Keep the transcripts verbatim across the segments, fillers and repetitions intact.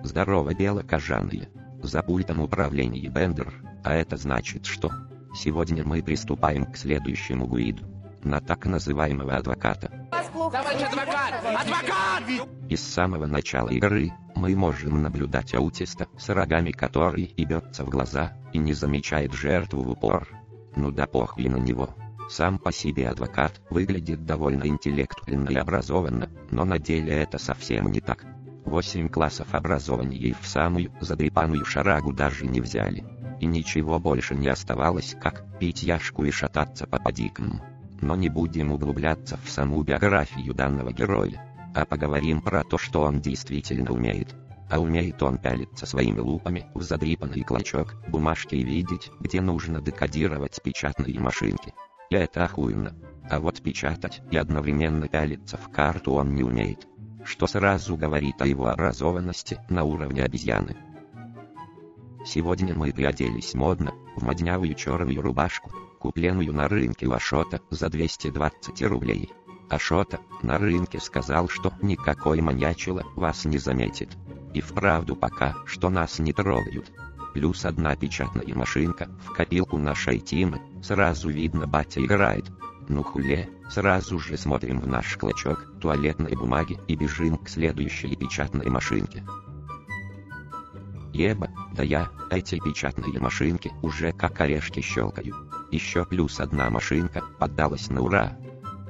Здорово, белокожаные. За пультом управления Бендер, а это значит что? Сегодня мы приступаем к следующему гуиду. На так называемого адвоката. Товарищ адвокат! Адвокат! И с самого начала игры мы можем наблюдать аутиста с рогами, который и бьется в глаза, и не замечает жертву в упор. Ну да похуй на него. Сам по себе адвокат выглядит довольно интеллектуально и образованно, но на деле это совсем не так. Восемь классов образования и в самую задрипанную шарагу даже не взяли. И ничего больше не оставалось, как пить яшку и шататься по подикам. Но не будем углубляться в саму биографию данного героя, а поговорим про то, что он действительно умеет. А умеет он пялиться своими лупами в задрипанный клочок бумажки и видеть, где нужно декодировать печатные машинки. И это охуенно. А вот печатать и одновременно пялиться в карту он не умеет, что сразу говорит о его образованности на уровне обезьяны. Сегодня мы приоделись модно, в моднявую черную рубашку, купленную на рынке у Ашота за двести двадцать рублей. Ашота на рынке сказал, что никакой маньячила вас не заметит. И вправду пока что нас не трогают. Плюс одна печатная машинка в копилку нашей Тимы, сразу видно, батя играет. Ну хуле, сразу же смотрим в наш клочок туалетной бумаги и бежим к следующей печатной машинке. Еба, да я, эти печатные машинки уже как орешки щелкаю. Еще плюс одна машинка поддалась на ура.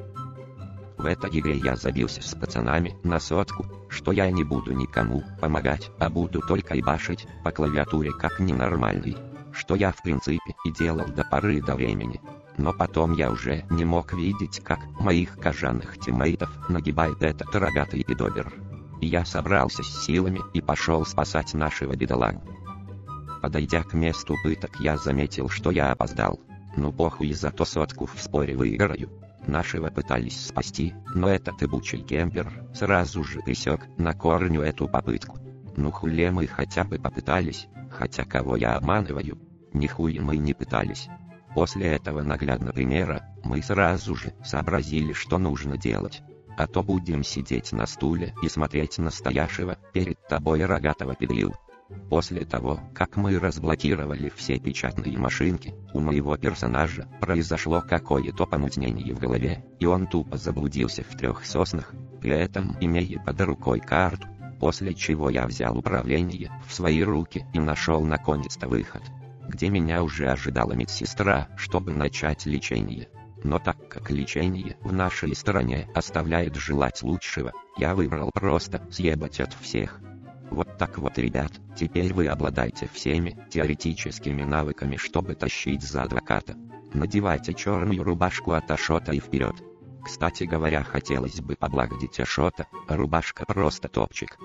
В этой игре я забился с пацанами на сотку, что я не буду никому помогать, а буду только ебашить по клавиатуре как ненормальный. Что я в принципе и делал до поры до времени. Но потом я уже не мог видеть, как моих кожаных тиммейтов нагибает этот рогатый пидобер. И я собрался с силами и пошел спасать нашего бедолагу. Подойдя к месту пыток, я заметил, что я опоздал. Ну похуй, зато сотку в споре выиграю. Нашего пытались спасти, но этот ебучий кемпер сразу же пресек на корню эту попытку. Ну хуле мы хотя бы попытались, хотя кого я обманываю? Нихуя мы не пытались. После этого наглядного примера мы сразу же сообразили, что нужно делать. А то будем сидеть на стуле и смотреть на стоящего перед тобой рогатого педрил. После того, как мы разблокировали все печатные машинки, у моего персонажа произошло какое-то помутнение в голове, и он тупо заблудился в трех соснах, при этом имея под рукой карту, после чего я взял управление в свои руки и нашел наконец-то выход, где меня уже ожидала медсестра, чтобы начать лечение. Но так как лечение в нашей стране оставляет желать лучшего, я выбрал просто съебать от всех. Вот так вот, ребят, теперь вы обладаете всеми теоретическими навыками, чтобы тащить за адвоката. Надевайте черную рубашку от Ашота и вперед. Кстати говоря, хотелось бы поблагодарить Ашота, рубашка просто топчик.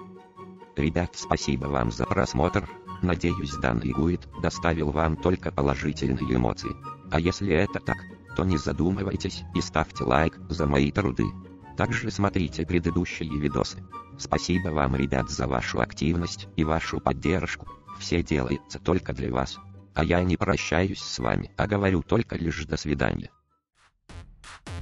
Ребят, спасибо вам за просмотр, надеюсь, данный гуид доставил вам только положительные эмоции. А если это так, то не задумывайтесь и ставьте лайк за мои труды. Также смотрите предыдущие видосы. Спасибо вам, ребят, за вашу активность и вашу поддержку. Все делается только для вас. А я не прощаюсь с вами, а говорю только лишь до свидания.